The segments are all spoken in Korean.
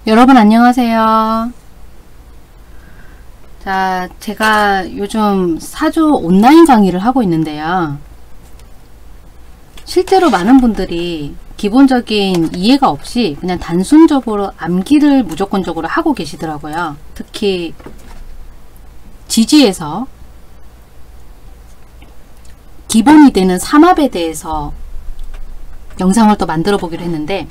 여러분 안녕하세요. 자, 제가 요즘 사주 온라인 강의를 하고 있는데요. 실제로 많은 분들이 기본적인 이해가 없이 그냥 단순적으로 암기를 무조건적으로 하고 계시더라고요. 특히 지지에서 기본이 되는 삼합에 대해서 영상을 또 만들어 보기로 했는데,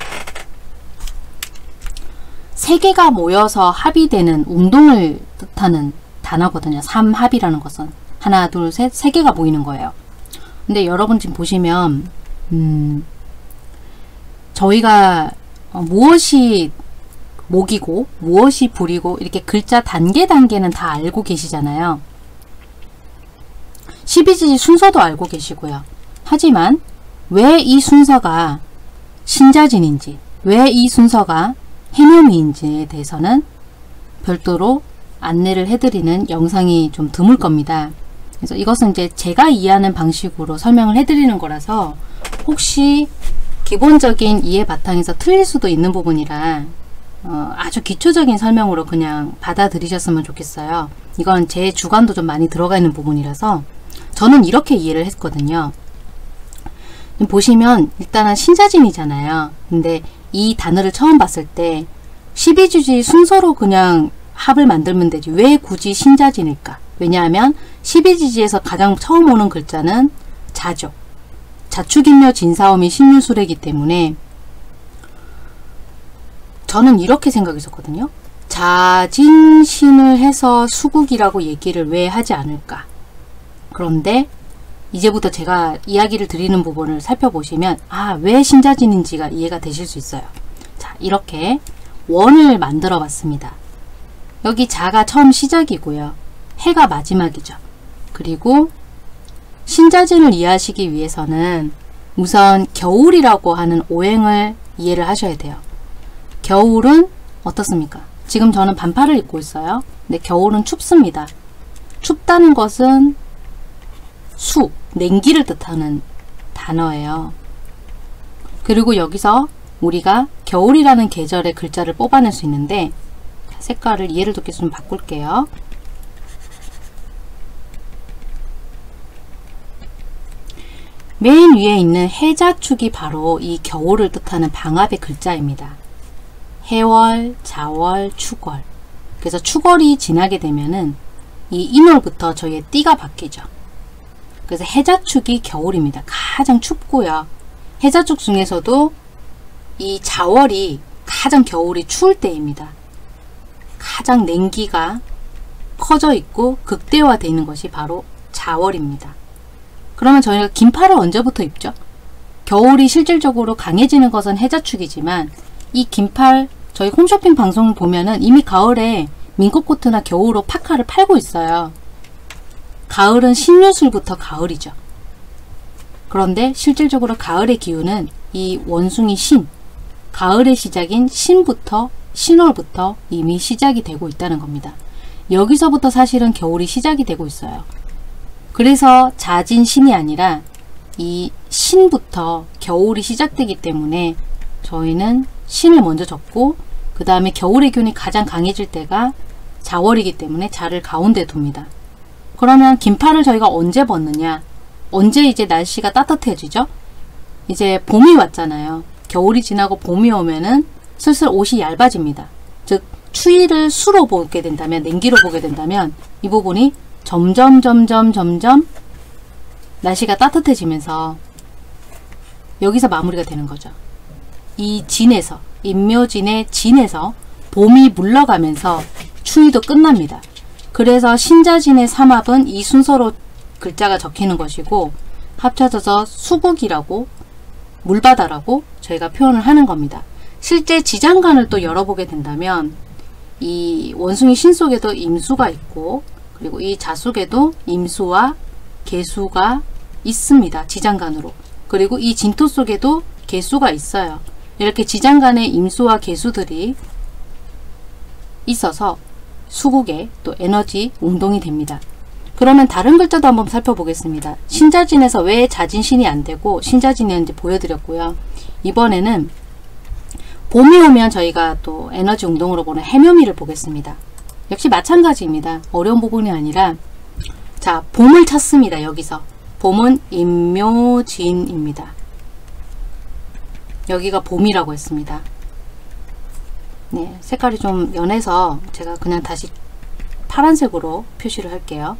세 개가 모여서 합의되는 운동을 뜻하는 단어거든요. 삼합이라는 것은 하나, 둘, 셋, 세 개가 모이는 거예요. 근데 여러분 지금 보시면 저희가 무엇이 목이고 무엇이 불이고 이렇게 글자 단계는 다 알고 계시잖아요. 12지 순서도 알고 계시고요. 하지만 왜 이 순서가 신자진인지, 왜 이 순서가 해묘미인지에 대해서는 별도로 안내를 해드리는 영상이 좀 드물 겁니다. 그래서 이것은 이제 제가 이해하는 방식으로 설명을 해드리는 거라서 혹시 기본적인 이해 바탕에서 틀릴 수도 있는 부분이라 아주 기초적인 설명으로 그냥 받아들이셨으면 좋겠어요. 이건 제 주관도 좀 많이 들어가 있는 부분이라서 저는 이렇게 이해를 했거든요. 보시면 일단은 신자진이잖아요. 근데 이 단어를 처음 봤을 때 12주지 순서로 그냥 합을 만들면 되지 왜 굳이 신자진일까? 왜냐하면 12지지에서 가장 처음 오는 글자는 자죠. 자축인묘 진사오미 신유술이기 때문에 저는 이렇게 생각했었거든요. 자진신을 해서 수국이라고 얘기를 왜 하지 않을까? 그런데 이제부터 제가 이야기를 드리는 부분을 살펴보시면 왜 신자진인지가 이해가 되실 수 있어요. 자, 이렇게 원을 만들어 봤습니다. 여기 자가 처음 시작이고요. 해가 마지막이죠. 그리고 신자진을 이해하시기 위해서는 우선 겨울이라고 하는 오행을 이해를 하셔야 돼요. 겨울은 어떻습니까? 지금 저는 반팔을 입고 있어요. 근데 겨울은 춥습니다. 춥다는 것은 수, 냉기를 뜻하는 단어예요. 그리고 여기서 우리가 겨울이라는 계절의 글자를 뽑아낼 수 있는데, 색깔을 이해를 돕기 좀 바꿀게요. 맨 위에 있는 해자축이 바로 이 겨울을 뜻하는 방합의 글자입니다. 해월, 자월, 축월. 그래서 축월이 지나게 되면은 이 인월부터 저희의 띠가 바뀌죠. 그래서 해자축이 겨울입니다. 가장 춥고요. 해자축 중에서도 이 자월이 가장 겨울이 추울 때입니다. 가장 냉기가 퍼져 있고 극대화되어 있는 것이 바로 자월입니다. 그러면 저희가 긴팔을 언제부터 입죠? 겨울이 실질적으로 강해지는 것은 해자축이지만 이 긴팔 저희 홈쇼핑 방송을 보면은 이미 가을에 민코코트나 겨울옷 파카를 팔고 있어요. 가을은 신유술부터 가을이죠. 그런데 실질적으로 가을의 기운은 이 원숭이 신, 가을의 시작인 신월부터 이미 시작이 되고 있다는 겁니다. 여기서부터 사실은 겨울이 시작이 되고 있어요. 그래서 자진신이 아니라 이 신부터 겨울이 시작되기 때문에 저희는 신을 먼저 적고 그 다음에 겨울의 기운이 가장 강해질 때가 자월이기 때문에 자를 가운데 둡니다. 그러면 긴팔을 저희가 언제 벗느냐? 언제 이제 날씨가 따뜻해지죠? 이제 봄이 왔잖아요. 겨울이 지나고 봄이 오면은 슬슬 옷이 얇아집니다. 즉 추위를 수로 보게 된다면, 냉기로 보게 된다면 이 부분이 점점 날씨가 따뜻해지면서 여기서 마무리가 되는 거죠. 이 진에서, 인묘진의 진에서 봄이 물러가면서 추위도 끝납니다. 그래서 신자진의 삼합은 이 순서로 글자가 적히는 것이고 합쳐져서 수국이라고, 물바다라고 저희가 표현을 하는 겁니다. 실제 지장간을 또 열어보게 된다면 이 원숭이 신 속에도 임수가 있고 그리고 이 자 속에도 임수와 계수가 있습니다. 지장간으로. 그리고 이 진토 속에도 계수가 있어요. 이렇게 지장간에 임수와 계수들이 있어서 수국에 또 에너지 운동이 됩니다. 그러면 다른 글자도 한번 살펴보겠습니다. 신자진에서 왜 자진신이 안되고 신자진이었는지 보여드렸고요. 이번에는 봄이 오면 저희가 또 에너지 운동으로 보는 해묘미를 보겠습니다. 역시 마찬가지입니다. 어려운 부분이 아니라 자, 봄을 찾습니다. 여기서 봄은 임묘진입니다. 여기가 봄이라고 했습니다. 네, 색깔이 좀 연해서 제가 그냥 다시 파란색으로 표시를 할게요.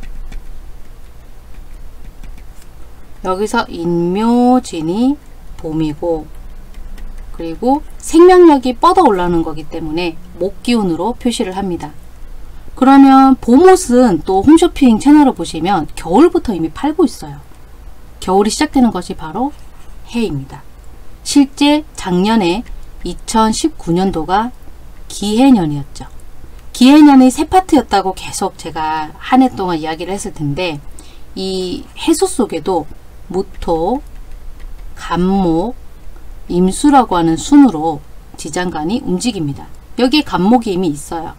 여기서 인묘진이 봄이고, 그리고 생명력이 뻗어 올라오는 거기 때문에 목기운으로 표시를 합니다. 그러면 봄옷은 또 홈쇼핑 채널을 보시면 겨울부터 이미 팔고 있어요. 겨울이 시작되는 것이 바로 해입니다. 실제 작년에 2019년도가 기해년이었죠. 기해년이 세 파트였다고 계속 제가 한 해 동안 이야기를 했을 텐데, 이 해수 속에도 무토, 간목, 임수라고 하는 순으로 지장간이 움직입니다. 여기에 간목이 이미 있어요.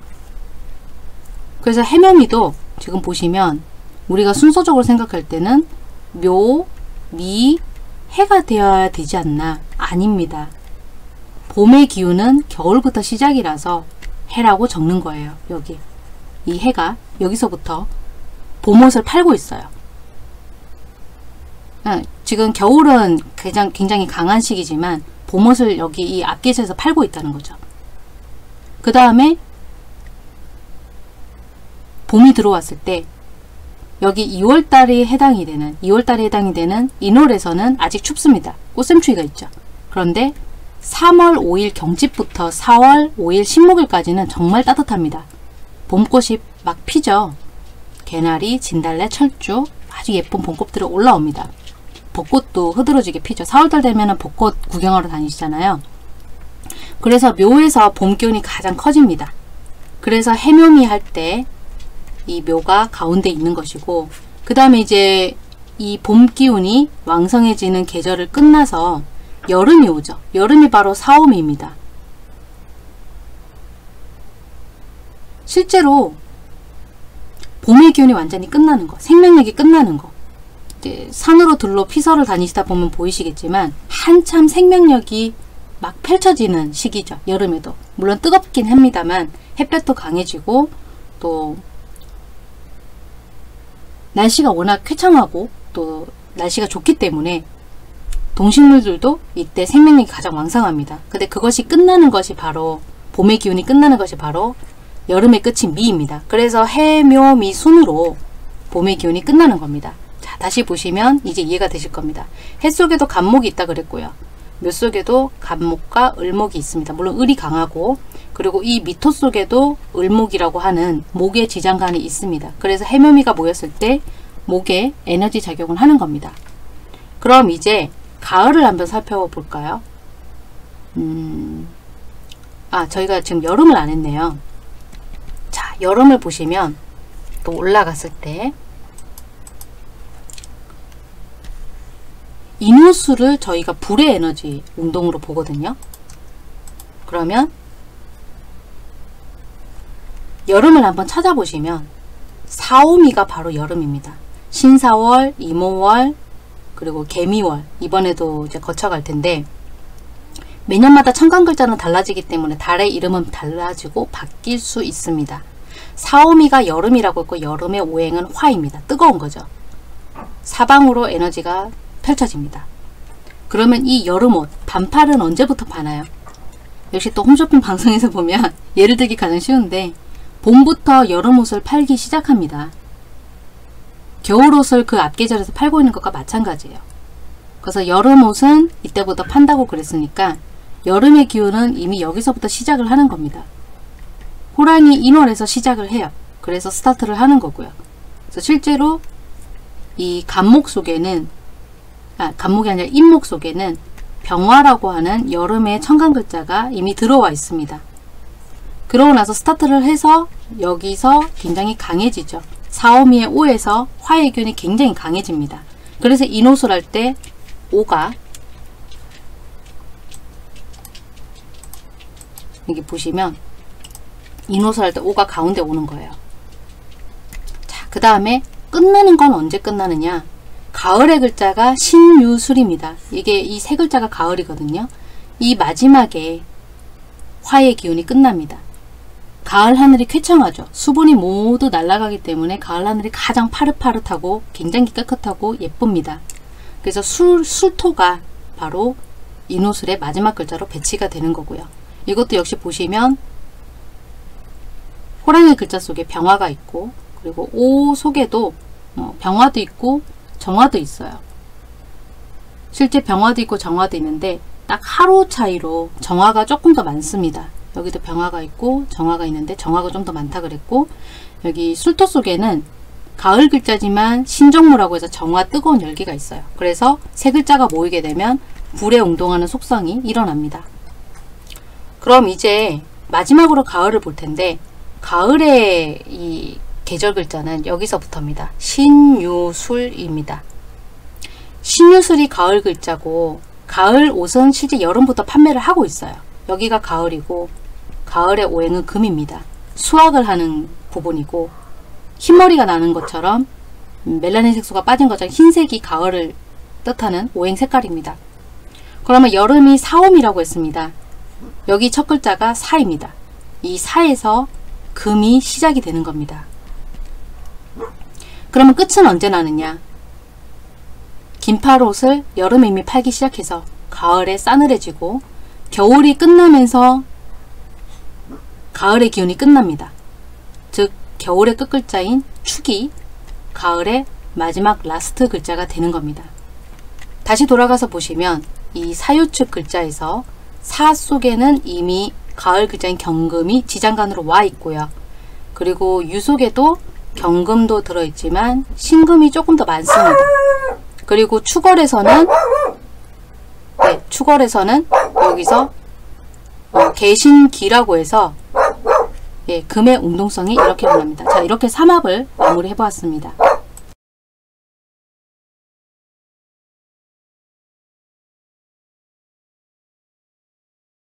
그래서 해묘미도 지금 보시면 우리가 순서적으로 생각할 때는 묘, 미, 해가 되어야 되지 않나? 아닙니다. 봄의 기운은 겨울부터 시작이라서 해라고 적는 거예요. 여기 이 해가 여기서부터 봄옷을 팔고 있어요. 지금 겨울은 굉장히 강한 시기지만 봄옷을 여기 이 앞계절에서 팔고 있다는 거죠. 그 다음에 봄이 들어왔을 때 여기 2월달에 해당이 되는 인월에서는 아직 춥습니다. 꽃샘추위가 있죠. 그런데 3월 5일 경칩부터 4월 5일 신목일까지는 정말 따뜻합니다. 봄꽃이 막 피죠. 개나리, 진달래, 철쭉 아주 예쁜 봄꽃들이 올라옵니다. 벚꽃도 흐드러지게 피죠. 4월달 되면 벚꽃 구경하러 다니시잖아요. 그래서 묘에서 봄 기운이 가장 커집니다. 그래서 해묘미 할 때 이 묘가 가운데 있는 것이고, 그 다음에 이제 이 봄 기운이 왕성해지는 계절을 끝나서 여름이 오죠. 여름이 바로 사오미입니다. 실제로 봄의 기운이 완전히 끝나는 거, 생명력이 끝나는 거. 이제 산으로 들로 피서를 다니시다 보면 보이시겠지만 한참 생명력이 막 펼쳐지는 시기죠. 여름에도. 물론 뜨겁긴 합니다만 햇볕도 강해지고 또 날씨가 워낙 쾌청하고 또 날씨가 좋기 때문에 동식물들도 이때 생명력이 가장 왕성합니다. 근데 그것이 끝나는 것이 바로 봄의 기운이 끝나는 것이 바로 여름의 끝인 미입니다. 그래서 해, 묘, 미, 순으로 봄의 기운이 끝나는 겁니다. 자, 다시 보시면 이제 이해가 되실 겁니다. 해 속에도 간목이 있다 그랬고요. 묘 속에도 간목과 을목이 있습니다. 물론 을이 강하고, 그리고 이 미토 속에도 을목이라고 하는 목의 지장간이 있습니다. 그래서 해묘미가 모였을 때 목에 에너지 작용을 하는 겁니다. 그럼 이제 가을을 한번 살펴볼까요? 저희가 지금 여름을 안 했네요. 자, 여름을 보시면 또 올라갔을 때 인호수를 저희가 불의 에너지 운동으로 보거든요. 그러면 여름을 한번 찾아보시면 사오미가 바로 여름입니다. 신사월, 이모월, 그리고 개미월, 이번에도 이제 거쳐갈 텐데, 매년마다 천간글자는 달라지기 때문에 달의 이름은 달라지고 바뀔 수 있습니다. 사오미가 여름이라고 했고, 여름의 오행은 화입니다. 뜨거운 거죠. 사방으로 에너지가 펼쳐집니다. 그러면 이 여름옷, 반팔은 언제부터 파나요? 역시 또 홈쇼핑 방송에서 보면 예를 들기 가장 쉬운데, 봄부터 여름옷을 팔기 시작합니다. 겨울옷을 그 앞계절에서 팔고 있는 것과 마찬가지예요. 그래서 여름옷은 이때부터 판다고 그랬으니까 여름의 기운은 이미 여기서부터 시작을 하는 겁니다. 호랑이 인월에서 시작을 해요. 그래서 스타트를 하는 거고요. 그래서 실제로 이 간목 속에는, 간목이 아니라 인목 속에는 병화라고 하는 여름의 천간글자가 이미 들어와 있습니다. 그러고 나서 스타트를 해서 여기서 굉장히 강해지죠. 사오미의 오에서 화의 기운이 굉장히 강해집니다. 그래서 인호술 할 때 오가 여기 보시면 인호술 할 때 오가 가운데 오는 거예요. 자, 그 다음에 끝나는 건 언제 끝나느냐? 가을의 글자가 신유술입니다. 이게 이 세 글자가 가을이거든요. 이 마지막에 화의 기운이 끝납니다. 가을 하늘이 쾌청하죠. 수분이 모두 날아가기 때문에 가을 하늘이 가장 파릇파릇하고 굉장히 깨끗하고 예쁩니다. 그래서 술토가 바로 인호술의 마지막 글자로 배치가 되는 거고요. 이것도 역시 보시면 호랑이 글자 속에 병화가 있고, 그리고 오 속에도 병화도 있고 정화도 있어요. 실제 병화도 있고 정화도 있는데 딱 하루 차이로 정화가 조금 더 많습니다. 여기도 병화가 있고 정화가 있는데 정화가 좀 더 많다 그랬고, 여기 술토 속에는 가을 글자지만 신정무라고 해서 정화 뜨거운 열기가 있어요. 그래서 세 글자가 모이게 되면 불에 운동하는 속성이 일어납니다. 그럼 이제 마지막으로 가을을 볼 텐데, 가을의 이 계절 글자는 여기서부터입니다. 신유술입니다. 신유술이 가을 글자고, 가을 옷은 실제 여름부터 판매를 하고 있어요. 여기가 가을이고 가을의 오행은 금입니다. 수확을 하는 부분이고, 흰머리가 나는 것처럼 멜라닌 색소가 빠진 것처럼 흰색이 가을을 뜻하는 오행 색깔입니다. 그러면 여름이 사옴이라고 했습니다. 여기 첫 글자가 사입니다. 이 사에서 금이 시작이 되는 겁니다. 그러면 끝은 언제 나느냐? 긴팔옷을 여름에 이미 팔기 시작해서 가을에 싸늘해지고, 겨울이 끝나면서 가을의 기운이 끝납니다. 즉 겨울의 끝글자인 축이 가을의 마지막 라스트 글자가 되는 겁니다. 다시 돌아가서 보시면 이 사유축 글자에서 사 속에는 이미 가을 글자인 경금이 지장간으로 와 있고요. 그리고 유 속에도 경금도 들어있지만 신금이 조금 더 많습니다. 그리고 축월에서는 여기서 개신기라고 해서 금의 운동성이 이렇게 변합니다. 자, 이렇게 삼합을 마무리 해보았습니다.